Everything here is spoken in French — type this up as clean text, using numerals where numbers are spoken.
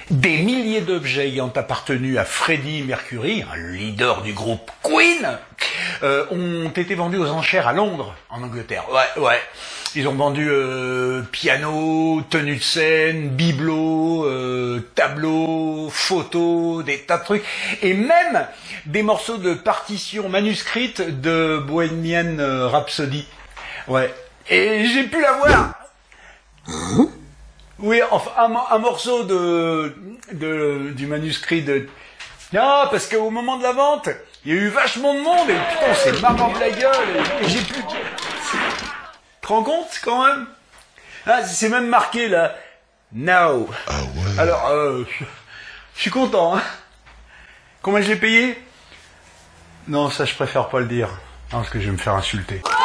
Des milliers d'objets ayant appartenu à Freddie Mercury, un leader du groupe Queen, ont été vendus aux enchères à Londres, en Angleterre. Ouais. Ils ont vendu piano, tenue de scène, bibelots, tableaux, photos, des tas de trucs, et même des morceaux de partitions manuscrites de Bohemian Rhapsody. Ouais. Et j'ai pu la voir. Oui, enfin, un morceau du manuscrit de... Non, parce qu'au moment de la vente, il y a eu vachement de monde, et putain, c'est marrant de la gueule, et j'ai pu... Tu te rends compte, quand même? Ah, c'est même marqué, là, now. Ah ouais. Alors, je suis content, hein. Combien je l'ai payé? Non, ça, je préfère pas le dire. Non, parce que je vais me faire insulter.